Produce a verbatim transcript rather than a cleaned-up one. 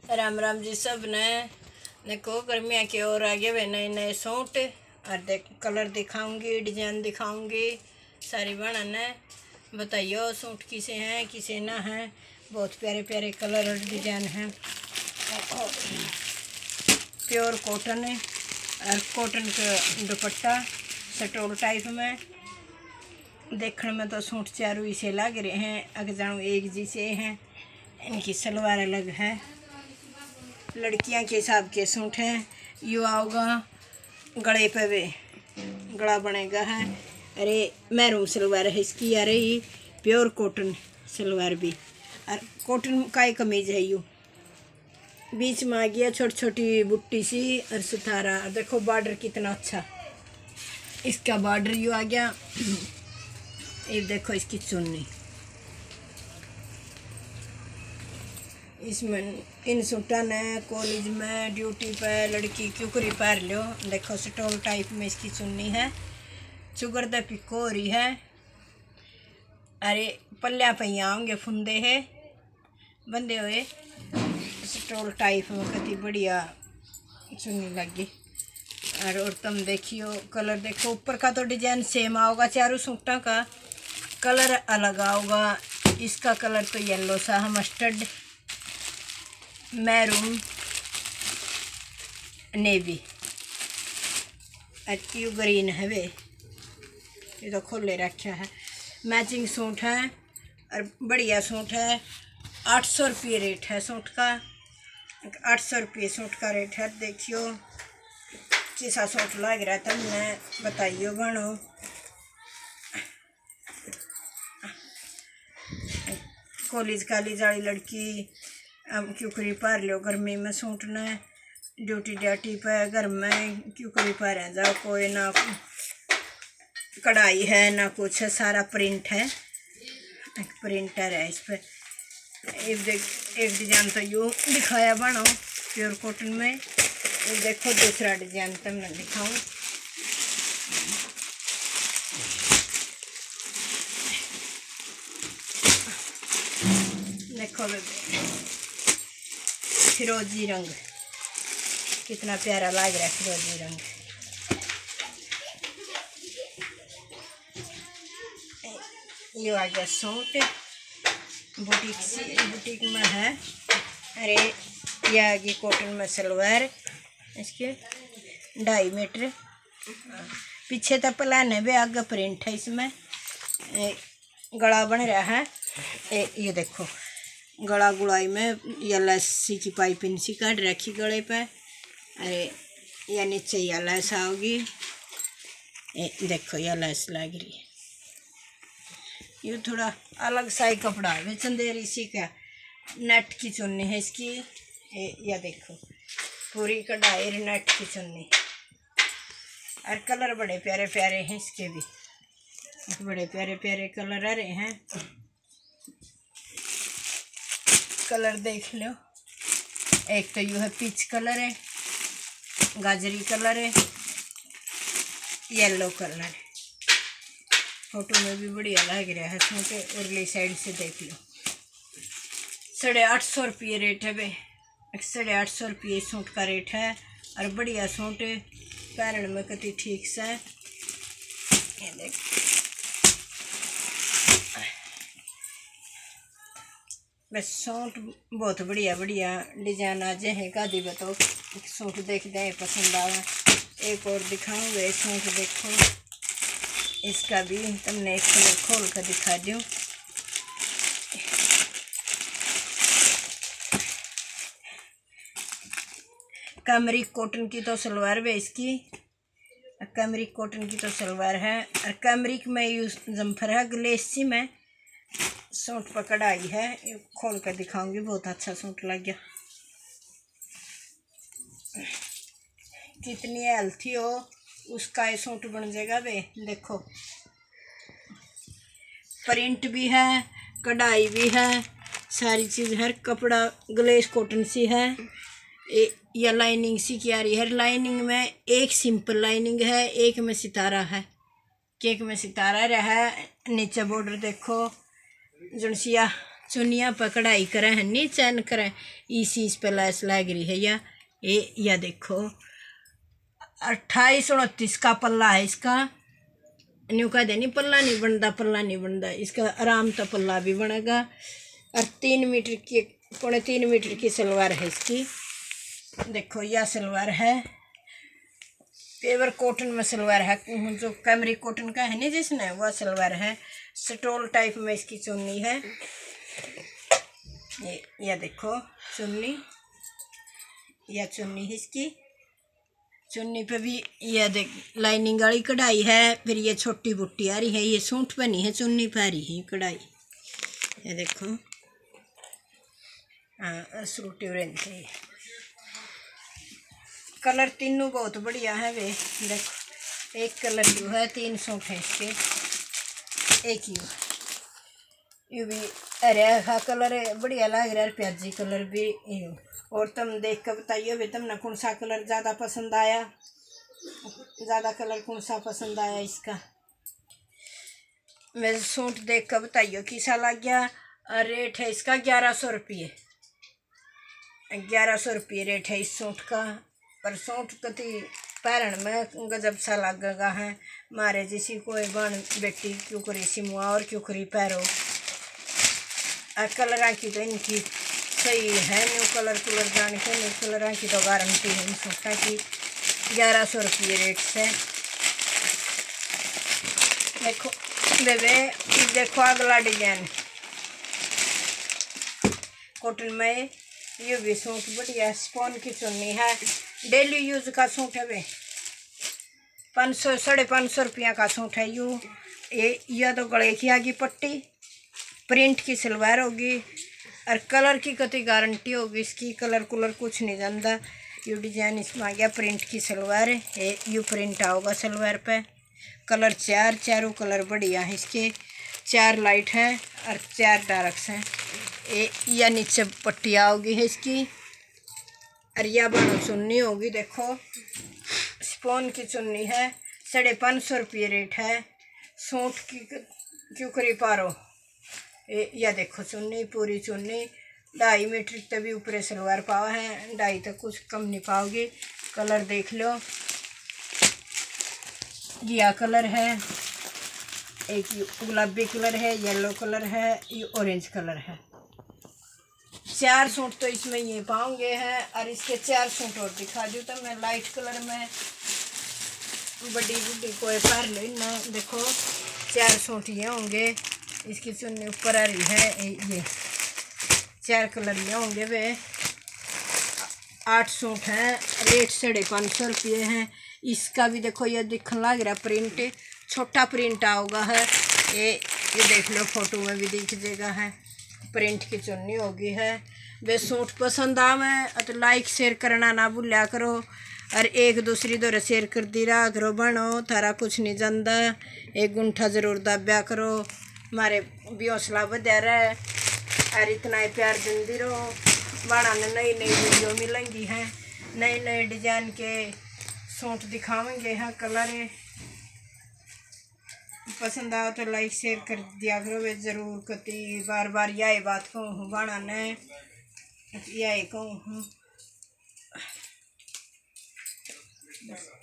राम राम जी सब ने। देखो गर्मियाँ की ओर आगे वे नए नए सूट और देख कलर दिखाऊंगी, डिजाइन दिखाऊंगी सारी बनन है। बताइयो सूट किसे हैं किसे ना हैं। बहुत प्यारे प्यारे कलर और डिजाइन हैं। प्योर कॉटन है और कॉटन का दुपट्टा सटोल टाइप में। देखने में तो सूट चारों इसे लग रहे हैं, अग जानो एक जैसे हैं। इनकी सलवार अलग है। लड़कियां के हिसाब के सूट हैं। यू आओगा गले पे वे गला बनेगा है। अरे मैरून सलवार है इसकी। आ रही प्योर कॉटन सलवार भी और कॉटन का ही कमीज है। यू बीच में आ गया छोटी छोटी बुट्टी सी और सुथारा। देखो बॉर्डर कितना अच्छा इसका बॉर्डर यू आ गया। ये देखो इसकी चुन्नी। इसमें इन सूटा ने कॉलेज में ड्यूटी पे लड़की क्यों करी पार लो। देखो स्टोल टाइप में इसकी चुन्नी है। चुगर द पिको हो रही है। अरे पल्लिया पहिया होंगे फुंदे है बंदे हुए स्टोल टाइप में। कति बढ़िया चुन्नी लगी। और और तुम देखियो कलर देखो। ऊपर का तो डिजाइन सेम आओगा, चारों सूटों का कलर अलग आओगा। इसका कलर तो येलो सा है, मस्टर्ड, मैरून, नेवी और यू ग्रीन है वे। ये तो खोले रखा है। मैचिंग सूट है और बढ़िया सूट है। आठ सौ रुपये रेट है सूट का। आठ सौ रुपये सूट का रेट है। देखियो कैसा सूट लग रहा है तुमने बताइयो बनो। कॉलेज कॉलेज वाली लड़की अब क्यों करी पार लो गर्मी में सूट ने। ड्यूटी ड्यूटी पे घर में क्यों करी पार जाओ। कोई ना कढ़ाई है ना कुछ है, सारा प्रिंट है। एक प्रिंटर है इस पर। एक देख एक डिजाइन तो यूँ दिखाया बनो प्योर कॉटन में। एक देखो दूसरा डिजाइन तो मैं दिखाऊँ। देखो फिरोजी रंग कितना प्यारा लग रहा है। फिरोजी रंग ये आ गया सूट। बुटीक सी बुटीक में है। अरे ये आ गई कॉटन में सलवार। इसके ढाई मीटर पीछे तो प्लान है वे, आगे प्रिंट है इसमें। गला बन रहा है। ए, ये देखो गला गुड़ाई में या लस्सी की पाइपिंग सी काट रखी गले पे। अरे या नीचे या लैस आओगी। ए, देखो या लैस लग रही है। ये थोड़ा अलग सा ही कपड़ा है। चंदेरी सी का नेट की चुन्नी है इसकी। ए, या देखो पूरी कढ़ाई नेट की चुन्नी और कलर बड़े प्यारे प्यारे हैं इसके भी। बड़े प्यारे प्यारे कलर आ रहे हैं। कलर देख लो। एक तो यू है पीच कलर है, गाजरी कलर है, येलो कलर है। फोटो में भी बढ़िया लग रहा है सूट। उरली साइड से देख लो। साढ़े आठ सौ रुपये रेट है वे। साढ़े आठ सौ रुपये सूट का रेट है और बढ़िया सूट पहनने में कति ठीक सा है। ये देख बस सूट बहुत बढ़िया बढ़िया डिजाइन आ जाए है। गादी बताओ सूट देख दें पसंद आवा। एक और दिखाऊंगे सूट। देखो इसका भी तुमने एक कलर खोल कर दिखा दूँ। कैमरिक कॉटन की तो सलवार है इसकी। कैमरिक कॉटन की तो सलवार है और कैमरिक में यूज जम्फर है। ग्लेसी में सूट पर कढ़ाई है। खोल कर दिखाऊंगी। बहुत अच्छा सूट लग गया। कितनी हेल्थी हो उसका ये सूट बन जाएगा वे। देखो प्रिंट भी है, कढ़ाई भी है, सारी चीज़ हर कपड़ा ग्लेस कॉटन सी है। ए, या लाइनिंग सी की आ रही है। लाइनिंग में एक सिंपल लाइनिंग है, एक में सितारा है। केक में सितारा रहा है। नीचे बॉर्डर देखो जुनसिया चुनिया पर कढ़ाई करें है, नी चैन करें, इस इस पे लैस लग रही है। या ये या देखो अट्ठाईस उनतीस का पल्ला है इसका। न्यू कह देनी पल्ला नहीं बनता, पल्ला नहीं बनता, इसका आराम तो पल्ला भी बनेगा। और तीन मीटर की पौने तीन मीटर की सलवार है इसकी। देखो यह सलवार है, पेवर कॉटन में सलवार है, जो कैमरी कॉटन का है नहीं जिसने, वह सलवार है। स्टोल टाइप में इसकी चुन्नी है। ये यह देखो चुन्नी, यह चुन्नी है इसकी। चुन्नी पे भी यह देख लाइनिंग वाली कढ़ाई है। फिर ये छोटी बुट्टी आ रही है, ये सूंठ बनी है, चुन्नी पे आ रही है कढ़ाई। ये देखो हाँ सूटी ऑरेंज है। कलर तीनों बहुत बढ़िया है वे। देखो एक कलर यू है, तीन सूट है इसके, एक यू यू भी अरे हा कलर है बढ़िया लग रहा है। प्याजी कलर भी यू। और तुम देख कर बताइए भी तुमने कौन सा कलर ज़्यादा पसंद आया, ज़्यादा कलर कौन सा पसंद आया इसका। मैं सूट देख कर बताइए किसा लग गया। रेट है इसका ग्यारह सौ रुपये, ग्यारह सौ रुपये रेट है इस सूट का। पर सूट कति पैरण में गजब सा लगेगा है। मारे जिसी कोई बन बेटी क्यों करी सिमुआ और क्यों करी पैरो। कलर की तो इनकी सही है, न्यू कलर कलर जान के न्यू कलर की तो गारंटी है इन सूटा की। ग्यारह सौ रुपये रेट से। देखो बेबे देखो अगला डिजाइन कॉटन में, ये भी सूट बढ़िया स्पॉन की चुन्नी है, डेली यूज का सूट है वे। पाँच सौ साढ़े पाँच सौ रुपया का सूट है यू। ये यह तो गले की आगी पट्टी, प्रिंट की सलवार होगी और कलर की कति गारंटी होगी इसकी। कलर कुलर कुछ नहीं जानता। यू डिजाइन इसमें आ गया, प्रिंट की सलवार है, यू प्रिंट आओगा सलवार पे। कलर चार, चारों कलर बढ़िया है इसके। चार लाइट हैं और चार डार्क्स हैं। ये या नीचे पट्टी आओगी है इसकी और या बनो चुन्नी होगी। देखो स्पोन की चुन्नी है, साढ़े पाँच सौ रुपये रेट है। सूट की क्यों करी पारो। ये या देखो चुन्नी, पूरी चुन्नी ढाई मीटर तभी ऊपर सलवार पावा है, ढाई तक कुछ कम नहीं पाओगी। कलर देख लो, यह कलर है, एक गुलाबी कलर है, येलो कलर है, ये ऑरेंज कलर है। चार सूट तो इसमें ये पाओगे हैं और इसके चार सूट और दिखा दूँ तो मैं लाइट कलर में बड़ी बुढ़ी कोई पहन लो ना। देखो चार सूट ये होंगे, इसकी चुन्नी ऊपर आ रही है। ये चार कलर ये होंगे वे। आठ सूट हैं, रेट साढ़े पाँच सौ रुपये हैं। इसका भी देखो ये दिखने लग रहा प्रिंट, छोटा प्रिंट आओगा है। ये ये देख लो फोटो में भी दिख जाएगा है, प्रिंट की चुन्नी होगी है। वे सूट पसंद आवे तो लाइक शेयर करना ना भूलिया करो और एक दूसरी दो शेयर कर दी रहा करो। बनो थारा कुछ नहीं जानता, एक गुंठा जरूर दाब्या करो, हमारे भी हौसला बढ़ा रहे और इतना ही प्यार देती रहो। बड़ा नई नई वीडियो मिलेंगी हैं, नए नए डिजाइन के सूट दिखावेंगे हैं। कलर पसंद आओ तो लाइक शेयर कर दिया करो वे ज़रूर। कती बार बार यही बात कहूँ बना न यही कहूँ।